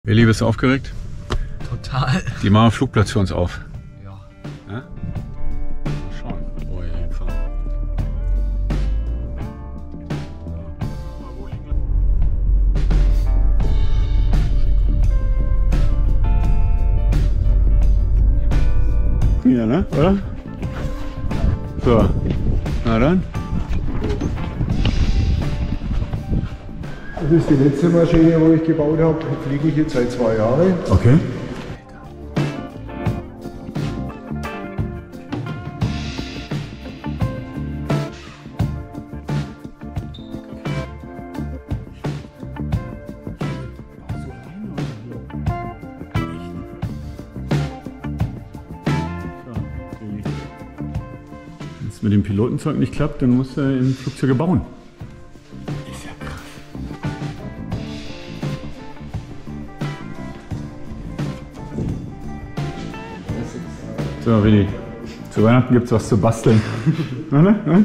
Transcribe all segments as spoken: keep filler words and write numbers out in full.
Willi, bist du aufgeregt? Total. Die machen einen Flugplatz für uns auf. Ja. Ja? Mal schauen, wo wir hier hinfahren. Ja, ne? Oder? So. Na dann. Das ist die letzte Maschine, die ich gebaut habe. Die fliege ich jetzt seit zwei Jahren. Okay. Wenn es mit dem Pilotenzeug nicht klappt, dann musst du in Flugzeuge bauen. Ist ja krass. So, Willi, zu Weihnachten gibt es was zu basteln. Na, ne? Und?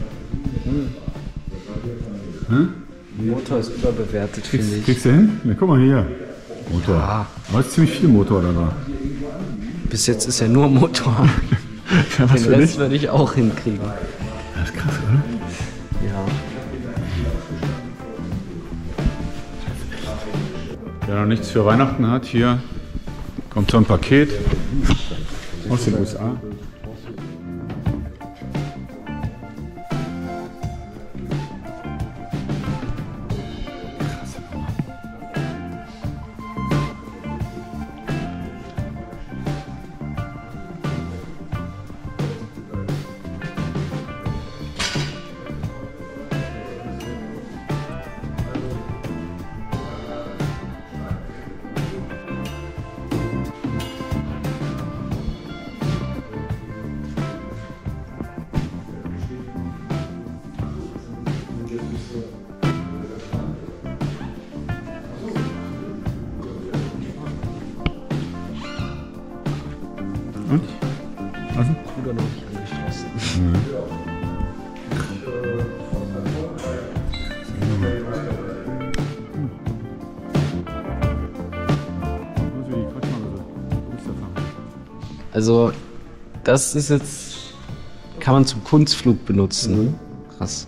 Hm? Motor ist überbewertet, finde Kriegst, ich. kriegst du hin? Na, guck mal hier. Motor. Ja. Aber es ist ziemlich viel Motor da dran. Bis jetzt ist ja nur Motor. Ja, was Den für Rest dich? würde ich auch hinkriegen. Das ist krass, oder? Ja. Wer noch nichts für Weihnachten hat, hier kommt so ein Paket aus den U S A. Und? Also? Ruder noch nicht angeschlossen. Also, das ist jetzt, kann man zum Kunstflug benutzen. Krass.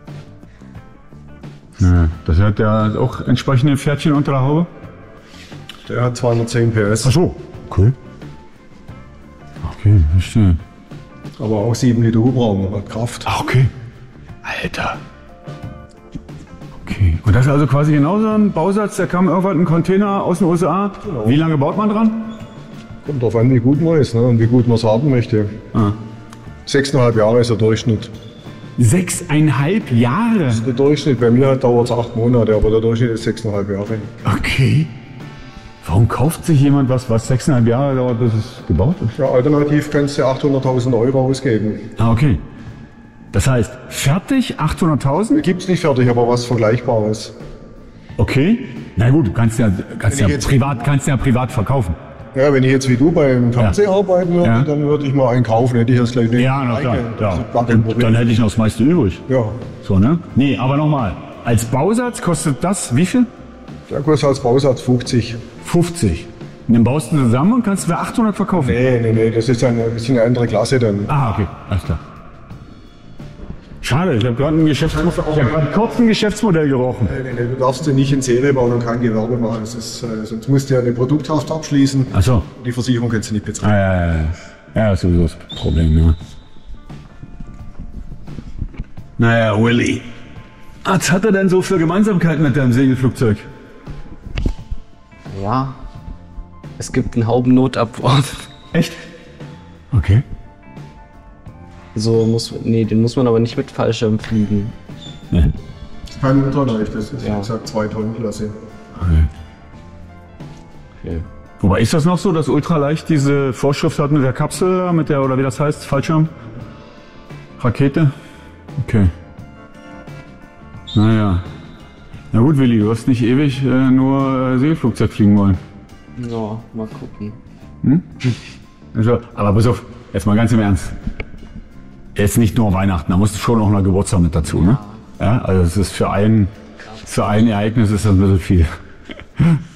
Ja, das hat ja auch entsprechende Pferdchen unter der Haube. Der hat zweihundertzehn P S, Ach so, cool. Okay, verstehe. aber auch sieben Liter Hubraum, hat Kraft. Ah, okay. Alter. Okay. Und das ist also quasi genauso ein Bausatz, da kam irgendwann ein Container aus den U S A. Genau. Wie lange baut man dran? Kommt drauf an, wie gut man ist, ne? Und wie gut man es haben möchte. Ah. Sechseinhalb Jahre ist der Durchschnitt. Sechseinhalb Jahre? Der Durchschnitt, bei mir dauert es acht Monate, aber der Durchschnitt ist sechseinhalb Jahre. Okay. Warum kauft sich jemand was, was sechseinhalb Jahre dauert, bis es gebaut ist? Ja, alternativ kannst du achthunderttausend Euro ausgeben. Ah, okay. Das heißt, fertig achthunderttausend? Gibt es nicht fertig, aber was Vergleichbares. Okay. Na gut, du kannst ja, kannst Wenn ja ich jetzt- privat, kannst ja privat verkaufen. Ja, wenn ich jetzt wie du beim Fernseher arbeiten würde, Ja. dann würde ich mal einen kaufen, hätte ich das gleich nicht. Ja, na klar. Das Ja. ist gar kein Dann, Problem. dann hätte ich noch das meiste übrig. Ja, So, ne? Nee, aber nochmal. Als Bausatz kostet das wie viel? der kostet als Bausatz fünfzig. fünfzig. Und dann baust du zusammen und kannst für achthundert verkaufen. Nee, nee, nee, das ist eine, das ist eine andere Klasse dann. Ah, okay. Alles klar. Schade, ich habe gerade ein Geschäftsmodell, ich hab gerade kurz ein Geschäftsmodell gerochen. Nee, nee, nee, du darfst ja nicht in Serie bauen und kein Gewerbe machen. Das ist, äh, sonst musst du ja eine Produkthaft abschließen. Ach so. Die Versicherung kannst du nicht bezahlen. Ah, ja, ja, ja. Ja, das ist sowieso das Problem, ja. Naja, Willi. Was hat er denn so für Gemeinsamkeiten mit deinem Segelflugzeug? Ja. Es gibt einen Haubennotabwurf. Echt? Okay. So muss, nee, den muss man aber nicht mit Fallschirm fliegen. Ja. Das ist kein Ultraleicht, das ist Ja. wie gesagt zwei Tonnen Klasse. Okay. Okay. Wobei, ist das noch so, dass Ultraleicht diese Vorschrift hat mit der Kapsel, mit der, oder wie das heißt, Fallschirm? Rakete? Okay. Naja. Na gut, Willi, du hast nicht ewig äh, nur äh, Segelflugzeug fliegen wollen. Ja, mal gucken. Also, aber pass auf, jetzt mal ganz im Ernst. Jetzt nicht nur Weihnachten, da musst du schon noch eine Geburtstag mit dazu, ne? Ja, also es ist für ein, für ein Ereignis ist das ein bisschen viel.